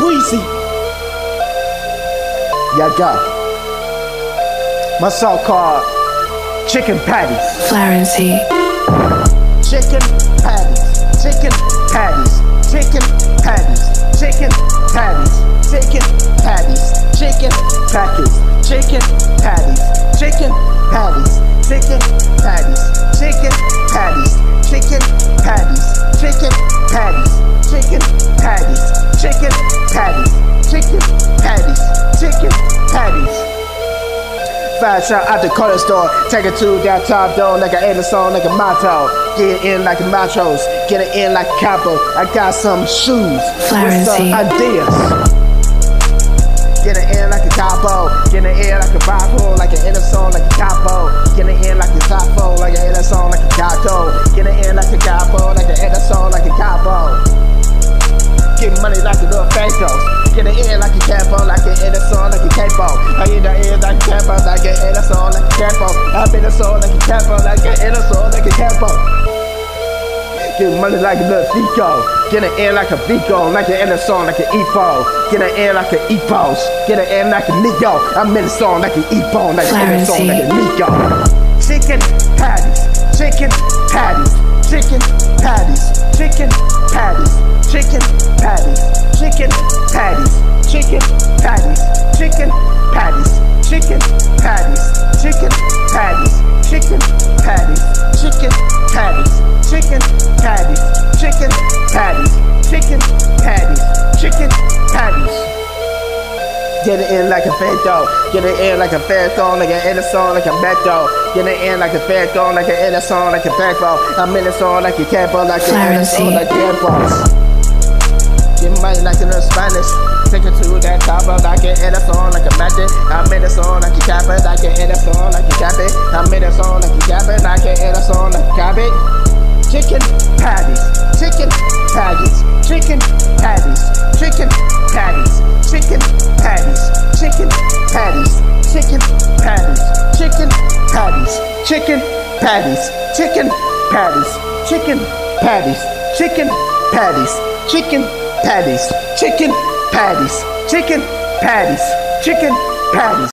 Beezy. Yeah, go. My song called Chicken Patties. Flowerency. Chicken patties, chicken patties, chicken patties, chicken patties, chicken patties, chicken patties, chicken patties, chicken patties, chicken patties, chicken patties, chicken patties, chicken patties, chicken patties, chicken patties, chicken patties, chicken patties. Fast shot out the corner store, take it to down top door like an Anderson, like a motto. Get it in like a machos, get it in like a capo. I got some shoes with some ideas. Get it in like a capo, get it in like a Bible, like an Anderson, like a capo. Get it in like a capo, like an Anderson, like a capo. Get it in like a capo, like an Anderson, like a capo. Get money like a little pesos. Get it in like a capo, like an Anderson, like a capo. I get it in like a capo, like an Anderson, like a capo. I'm in the soul like a capo, like an Anderson, like a capo. Get money like a little Fico. Get it in like a Vico, like an Anderson, like an Epo. Get it in like an Epos. Get it in like a Nico. I'm in the song like an Epo, like an Anderson, like a Nico. Chicken patties, chicken patties, chicken patties, chicken patties, chicken patties, chicken patties, chicken patties, chicken patties, chicken patties, chicken patties, chicken patties, chicken patties, chicken patties, chicken patties, chicken patties, chicken patties. Get it in like a Fento, get it in like a Fento, like an Anderson, like a Beto. Get it in like a Fento, like an Anderson, like a Beto. I'm in the song like a Campo, like an Anderson, like Campos. Get money like a little Spanish. Take it to that top like an Anderson, like a Magic. I'm in the song like a Capper, like an Anderson, like a Cabbage. I'm in the song like a Capper, like an Anderson, like a Cabbage. Chicken patties, chicken patties, chicken patties, chicken patties, chicken patties, chicken patties, chicken patties, chicken patties, chicken patties, chicken patties, chicken patties, chicken patties, chicken patties, chicken patties, chicken patties, chicken patties.